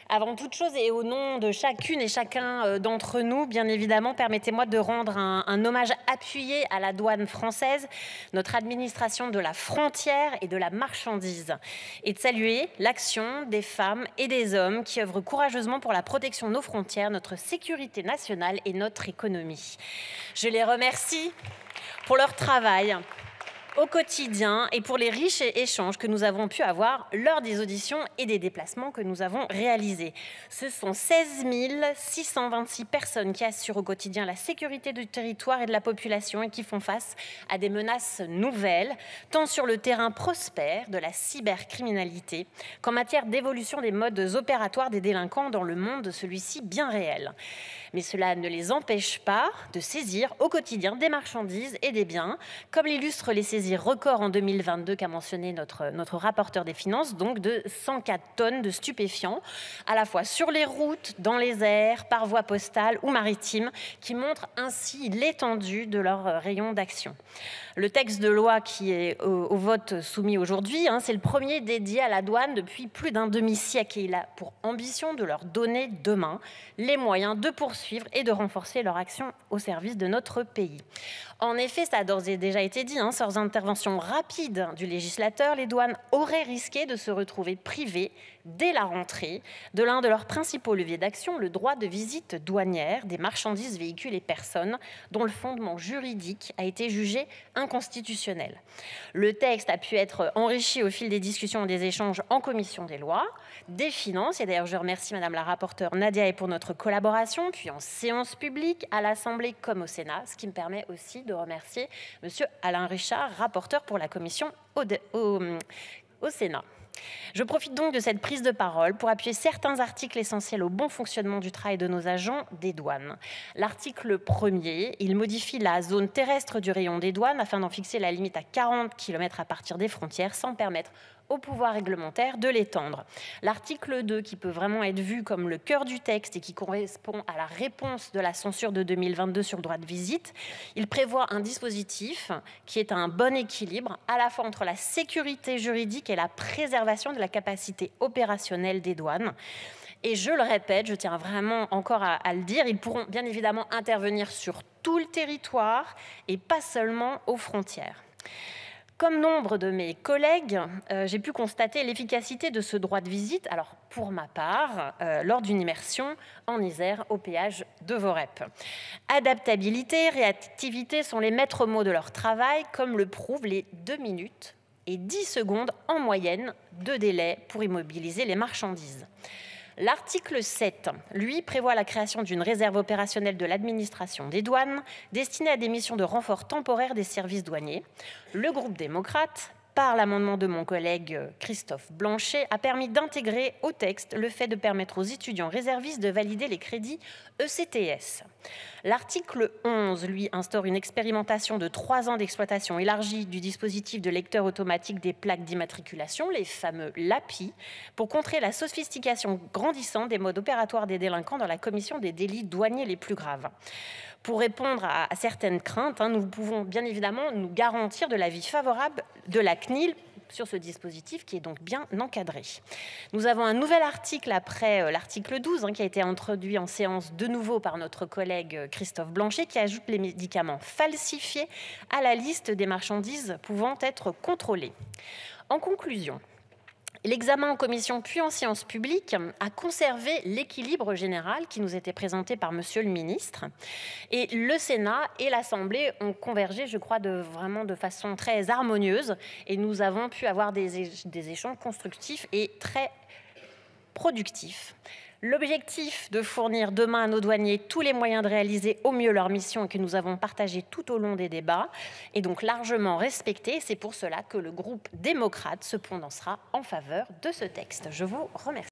Avant toute chose et au nom de chacune et chacun d'entre nous, bien évidemment, permettez-moi de rendre un hommage appuyé à la douane française, notre administration de la frontière et de la marchandise, et de saluer l'action des femmes et des hommes qui œuvrent courageusement pour la protection de nos frontières, notre sécurité nationale et notre économie. Je les remercie pour leur travail au quotidien et pour les riches échanges que nous avons pu avoir lors des auditions et des déplacements que nous avons réalisés. Ce sont 16 626 personnes qui assurent au quotidien la sécurité du territoire et de la population et qui font face à des menaces nouvelles, tant sur le terrain prospère de la cybercriminalité qu'en matière d'évolution des modes opératoires des délinquants dans le monde, celui-ci bien réel. Mais cela ne les empêche pas de saisir au quotidien des marchandises et des biens, comme l'illustrent les saisies records en 2022 qu'a mentionné notre rapporteur des finances, donc de 104 tonnes de stupéfiants, à la fois sur les routes, dans les airs, par voie postale ou maritime, qui montrent ainsi l'étendue de leur rayon d'action. Le texte de loi qui est au vote soumis aujourd'hui, c'est le premier dédié à la douane depuis plus d'un demi-siècle et il a pour ambition de leur donner demain les moyens de poursuivre et de renforcer leur action au service de notre pays. En effet, ça a d'ores et déjà été dit, sans intervention rapide du législateur, les douanes auraient risqué de se retrouver privées dès la rentrée de l'un de leurs principaux leviers d'action, le droit de visite douanière des marchandises, véhicules et personnes, dont le fondement juridique a été jugé inconstitutionnel. Le texte a pu être enrichi au fil des discussions et des échanges en commission des lois, des finances, et d'ailleurs je remercie Madame la rapporteure Nadia et pour notre collaboration, puis en séance publique à l'Assemblée comme au Sénat, ce qui me permet aussi de remercier Monsieur Alain Richard, rapporteur pour la commission au Sénat. Je profite donc de cette prise de parole pour appuyer certains articles essentiels au bon fonctionnement du travail de nos agents des douanes. L'article 1er, il modifie la zone terrestre du rayon des douanes afin d'en fixer la limite à 40 km à partir des frontières sans permettre au pouvoir réglementaire de l'étendre. L'article 2, qui peut vraiment être vu comme le cœur du texte et qui correspond à la réponse de la censure de 2022 sur le droit de visite, il prévoit un dispositif qui est un bon équilibre à la fois entre la sécurité juridique et la préservation de la capacité opérationnelle des douanes. Et je le répète, je tiens vraiment encore à le dire, ils pourront bien évidemment intervenir sur tout le territoire et pas seulement aux frontières. Comme nombre de mes collègues, j'ai pu constater l'efficacité de ce droit de visite, alors pour ma part, lors d'une immersion en Isère au péage de Vorep. Adaptabilité, réactivité sont les maîtres mots de leur travail, comme le prouvent les 2 minutes et 10 secondes en moyenne de délai pour immobiliser les marchandises. L'article 7, lui, prévoit la création d'une réserve opérationnelle de l'administration des douanes destinée à des missions de renfort temporaire des services douaniers. Le groupe démocrate, par l'amendement de mon collègue Christophe Blanchet, a permis d'intégrer au texte le fait de permettre aux étudiants réservistes de valider les crédits ECTS. L'article 11, lui, instaure une expérimentation de 3 ans d'exploitation élargie du dispositif de lecteur automatique des plaques d'immatriculation, les fameux LAPI, pour contrer la sophistication grandissante des modes opératoires des délinquants dans la commission des délits douaniers les plus graves. Pour répondre à certaines craintes, nous pouvons bien évidemment nous garantir de l'avis favorable de la CNIL sur ce dispositif qui est donc bien encadré. Nous avons un nouvel article après l'article 12 qui a été introduit en séance de nouveau par notre collègue Christophe Blanchet qui ajoute les médicaments falsifiés à la liste des marchandises pouvant être contrôlées. En conclusion, l'examen en commission puis en séance publique a conservé l'équilibre général qui nous était présenté par Monsieur le ministre. Et le Sénat et l'Assemblée ont convergé, je crois, vraiment de façon très harmonieuse. Et nous avons pu avoir des échanges constructifs et très productifs. L'objectif de fournir demain à nos douaniers tous les moyens de réaliser au mieux leur mission et que nous avons partagé tout au long des débats est donc largement respecté. C'est pour cela que le groupe démocrate se prononcera en faveur de ce texte. Je vous remercie.